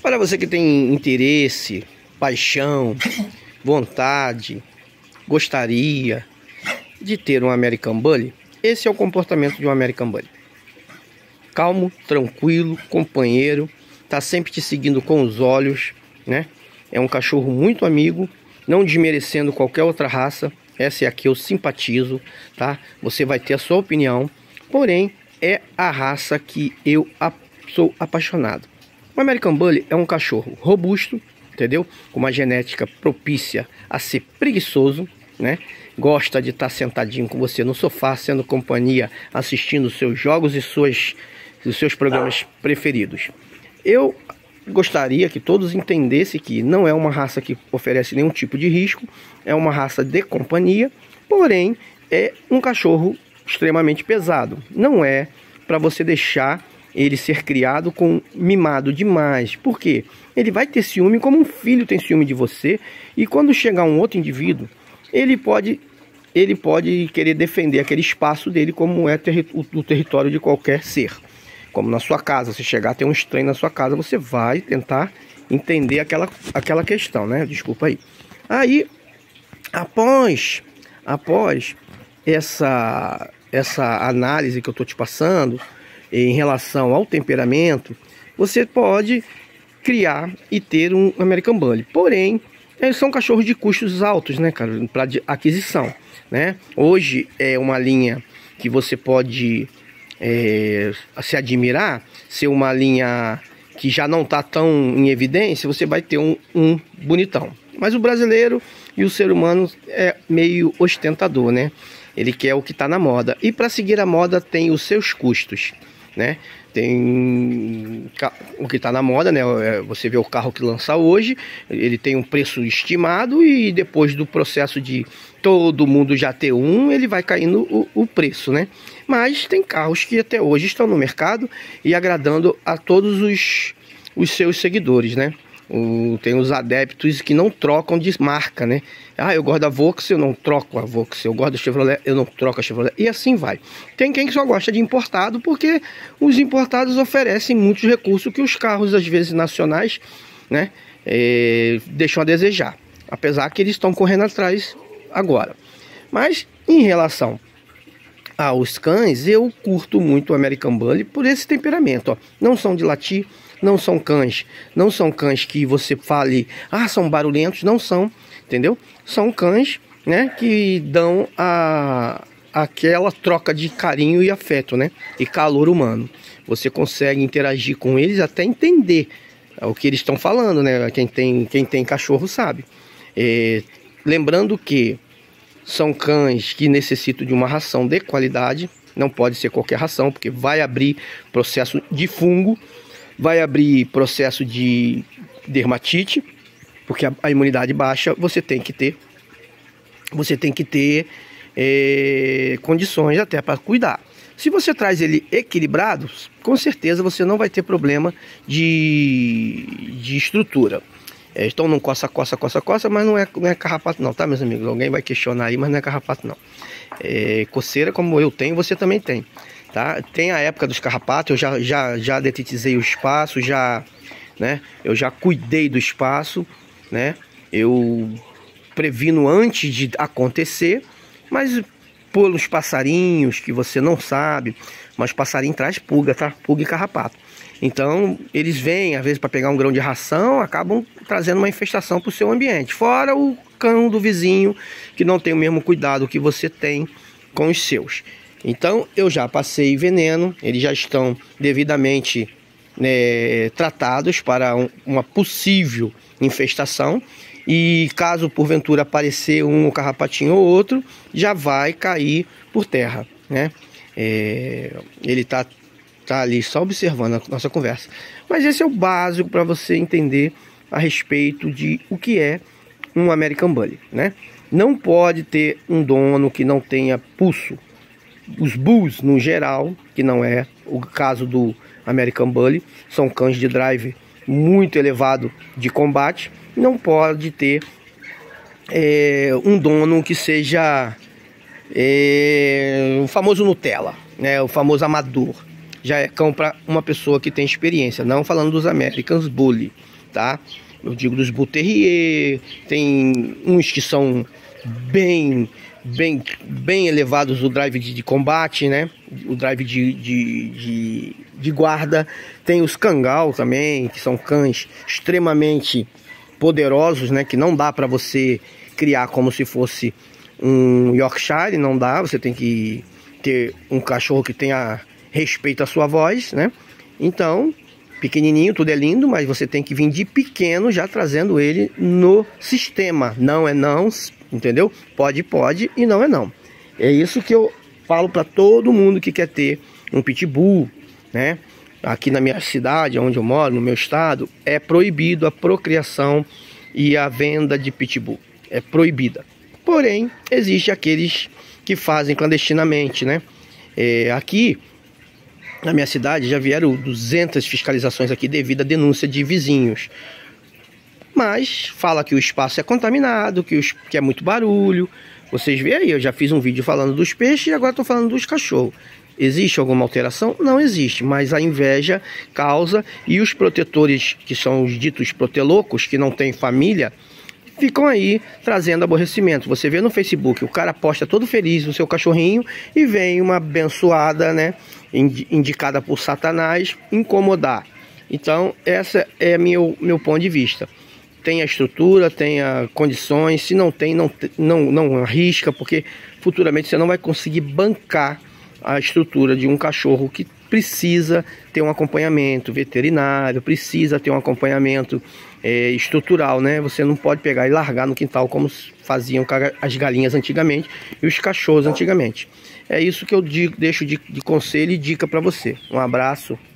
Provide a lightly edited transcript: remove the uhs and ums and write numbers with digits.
Para você que tem interesse, paixão, vontade, gostaria de ter um American Bully, esse é o comportamento de um American Bully. Calmo, tranquilo, companheiro, tá sempre te seguindo com os olhos, né? É um cachorro muito amigo, não desmerecendo qualquer outra raça. Essa é a que eu simpatizo, tá? Você vai ter a sua opinião, porém é a raça que eu sou apaixonado. O American Bully é um cachorro robusto, entendeu? Com uma genética propícia a ser preguiçoso, né? Gosta de estar sentadinho com você no sofá, sendo companhia, assistindo seus jogos e os seus programas preferidos. Eu gostaria que todos entendessem que não é uma raça que oferece nenhum tipo de risco, é uma raça de companhia, porém é um cachorro extremamente pesado. Não é para você deixar ele ser criado com mimado demais. Por quê? Ele vai ter ciúme como um filho tem ciúme de você, e quando chegar um outro indivíduo, ele pode querer defender aquele espaço dele, como é o território de qualquer ser. Como na sua casa, se chegar a ter um estranho na sua casa, você vai tentar entender aquela questão, né? Desculpa aí. Aí, após essa análise que eu estou te passando em relação ao temperamento, você pode criar e ter um American Bully. Porém, eles são cachorros de custos altos, né, cara, para aquisição, né? Hoje é uma linha que você pode se admirar, ser uma linha que já não está tão em evidência. Você vai ter um bonitão. Mas o brasileiro e o ser humano é meio ostentador, né? Ele quer o que está na moda. E para seguir a moda tem os seus custos, né? Tem o que está na moda, né? Você vê o carro que lança hoje, ele tem um preço estimado, e depois do processo de todo mundo já ter um, ele vai caindo o preço, né? Mas tem carros que até hoje estão no mercado e agradando a todos os seus seguidores, né? Tem os adeptos que não trocam de marca, né? Ah, eu gosto da Volks, eu não troco a Volks. Eu gosto da Chevrolet, eu não troco a Chevrolet. E assim vai. Tem quem só gosta de importado, porque os importados oferecem muitos recursos que os carros, às vezes, nacionais, né, deixam a desejar. Apesar que eles estão correndo atrás agora. Mas, em relação aos cães, eu curto muito o American Bully por esse temperamento, ó. Não são de latir, não são cães que você fale, ah, são barulhentos, não são, entendeu? São cães, né, que dão aquela troca de carinho e afeto, né, e calor humano. Você consegue interagir com eles até entender o que eles estão falando, né? Quem tem cachorro sabe. Lembrando que são cães que necessitam de uma ração de qualidade. Não pode ser qualquer ração, porque vai abrir processo de fungo, vai abrir processo de dermatite, porque a imunidade baixa. Você tem que ter condições até para cuidar. Se você traz ele equilibrado, com certeza você não vai ter problema de estrutura. Então não coça, mas não é carrapato não, tá, meus amigos? Alguém vai questionar aí, mas não é carrapato não. Coceira, como eu tenho, você também tem, tá? Tem a época dos carrapatos, eu já detetizei o espaço, né? Eu já cuidei do espaço, né? Eu previno antes de acontecer, mas pelos passarinhos que você não sabe, mas passarinho traz pulga, tá? Pulga e carrapato. Então, eles vêm, às vezes, para pegar um grão de ração, acabam trazendo uma infestação para o seu ambiente. Fora o cão do vizinho, que não tem o mesmo cuidado que você tem com os seus. Então, eu já passei veneno, eles já estão devidamente, né, tratados para uma possível infestação. E caso, porventura, aparecer um carrapatinho ou outro, já vai cair por terra, né? Ele tá ali só observando a nossa conversa. Mas esse é o básico para você entender a respeito de o que é um American Bully, né? Não pode ter um dono que não tenha pulso. Os Bulls, no geral, que não é o caso do American Bully, são cães de drive muito elevado de combate. Não pode ter um dono que seja o famoso Nutella, né? O famoso amador. Já é cão para uma pessoa que tem experiência, não falando dos American Bully, tá? Eu digo dos Bull Terrier, tem uns que são bem elevados o drive de combate, né? O drive de guarda. Tem os Kangal também, que são cães extremamente poderosos, né? Que não dá para você criar como se fosse um Yorkshire, não dá. Você tem que ter um cachorro que tenha respeito à sua voz, né? Então, pequenininho, tudo é lindo, mas você tem que vir de pequeno já trazendo ele no sistema. Não é não, entendeu? Pode e não é não. É isso que eu falo para todo mundo que quer ter um pitbull, né? Aqui na minha cidade, onde eu moro, no meu estado, é proibido a procriação e a venda de pitbull. É proibida. Porém, existe aqueles que fazem clandestinamente, né? Aqui na minha cidade já vieram 200 fiscalizações aqui devido à denúncia de vizinhos. Mas fala que o espaço é contaminado, que é muito barulho. Vocês veem aí, eu já fiz um vídeo falando dos peixes e agora estou falando dos cachorros. Existe alguma alteração? Não existe, mas a inveja causa, e os protetores, que são os ditos protelocos, que não têm família, ficam aí trazendo aborrecimento. Você vê no Facebook, o cara posta todo feliz no seu cachorrinho e vem uma abençoada, né, indicada por Satanás, incomodar. Então, essa é meu ponto de vista. Tenha estrutura, tenha condições. Se não tem, não arrisca, porque futuramente você não vai conseguir bancar a estrutura de um cachorro que precisa ter um acompanhamento veterinário, precisa ter um acompanhamento estrutural, né? Você não pode pegar e largar no quintal como faziam as galinhas antigamente e os cachorros antigamente. É isso que eu deixo de conselho e dica para você. Um abraço.